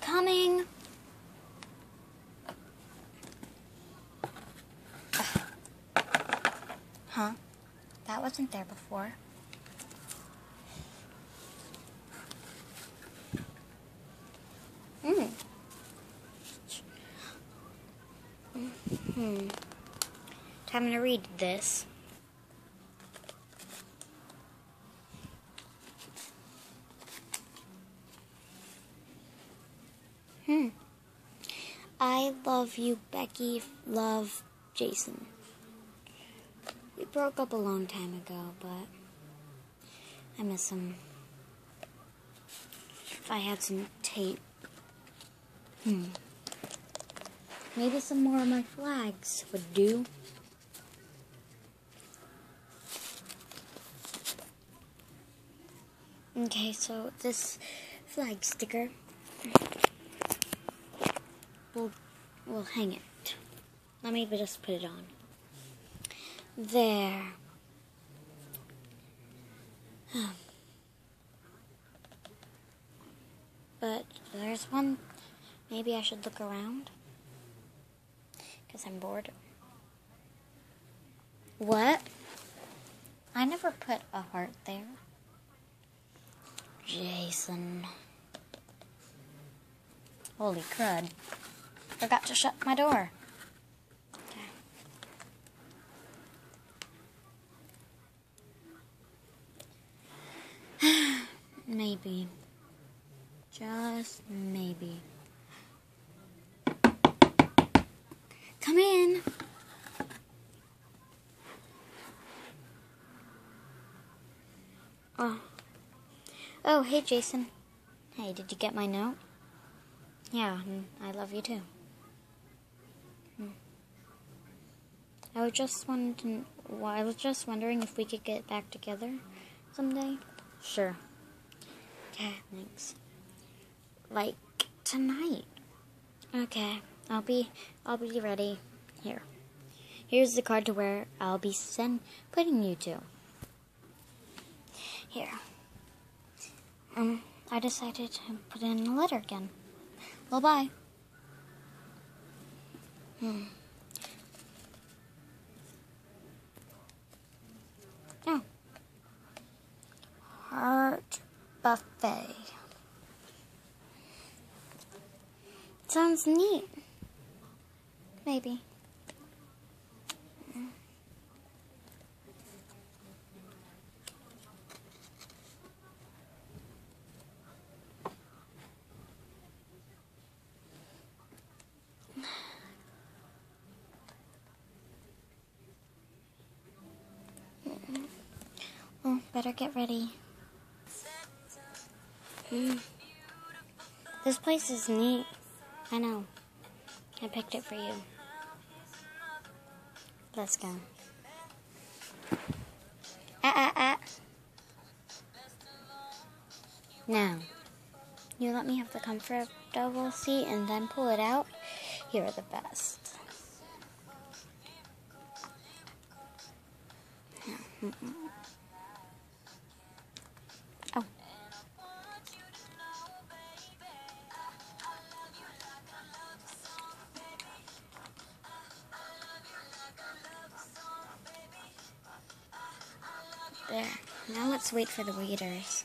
coming. Huh? That wasn't there before. Time to read this. I love you, Becky. Love, Jason. We broke up a long time ago, but I miss him. If I had some tape. Maybe some more of my flags would do. Okay, so this flag sticker, we'll hang it. Let me just put it on. There. But there's one. Maybe I should look around. Because I'm bored. What? I never put a heart there. Jason. Holy crud. Forgot to shut my door. Okay. Maybe. Just maybe. Come in. Oh, hey, Jason. Hey, did you get my note? Yeah, I love you too. I was just wondering if we could get back together someday. Sure. Okay, thanks. Like tonight. Okay, I'll be ready. Here's the card to where I'll be putting you to. Here. I decided to put in a letter again. Well, bye. Oh. Heart buffet. Sounds neat. Maybe. Well, better get ready. This place is neat. I know. I picked it for you. Let's go. Now, you let me have the comfortable seat and then pull it out. You're the best. Oh. There. Now let's wait for the waiters.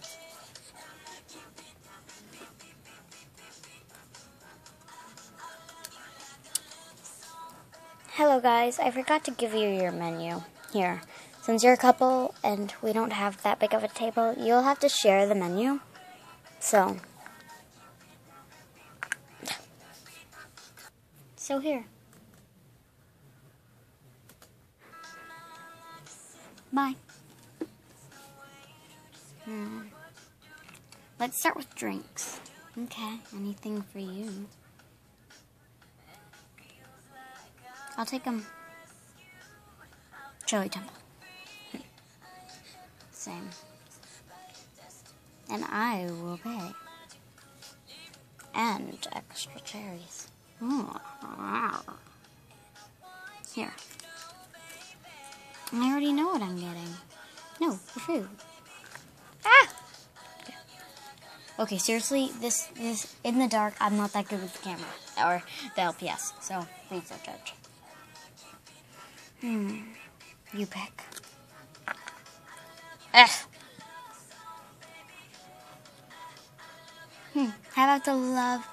Hello guys, I forgot to give you your menu. Here, since you're a couple and we don't have that big of a table, you'll have to share the menu. So here. Bye. Let's start with drinks. Okay, anything for you. I'll take Chili Temple. Same. And I will pay. And extra cherries. Here. I already know what I'm getting. No, the food. Ah! Okay. Okay, seriously, this in the dark, I'm not that good with the camera or the LPS, so please don't judge. You pick. Ugh. How about the love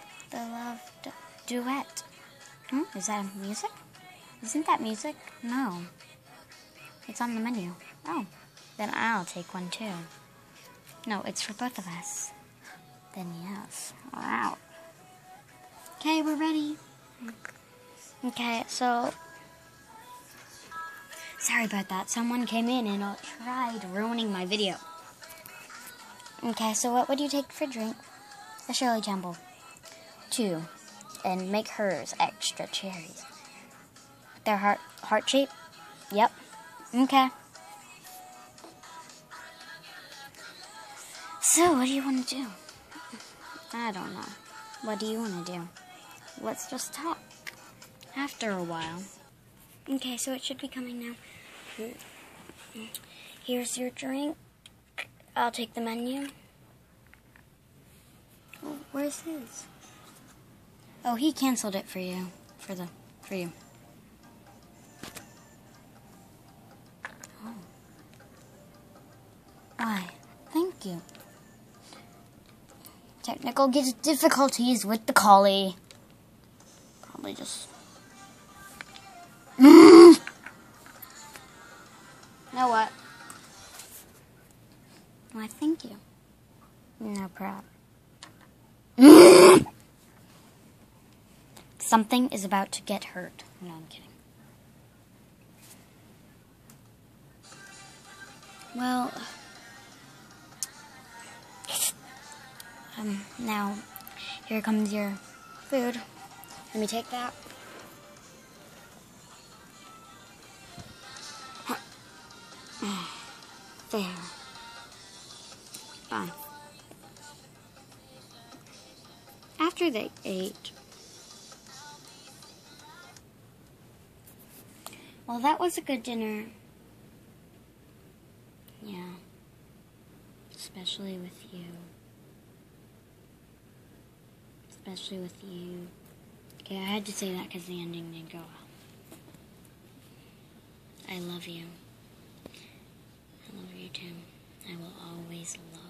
duet? Is that music? Isn't that music? No. It's on the menu. Oh, then I'll take one too. No, it's for both of us. Then yes. Wow. Okay, we're ready. Okay, so sorry about that. Someone came in and tried ruining my video. Okay, so what would you take for drink? A Shirley Temple. 2. And make hers extra cherries. Their heart shape? Yep. Okay. So, what do you want to do? I don't know. What do you want to do? Let's just talk. After a while. Okay, so it should be coming now. Here's your drink. I'll take the menu. Oh, where's his? Oh, he canceled it for you. For you. Oh. Why? Thank you. Technical difficulties with the collie. Probably just... You know what? Why, thank you. No problem. Something is about to get hurt. No, I'm kidding. Well, now, here comes your food. Let me take that. There. Fine. After they ate. Well, that was a good dinner. Yeah. Especially with you. Especially with you. Okay, I had to say that because the ending didn't go well. I love you. I love you too. I will always love you.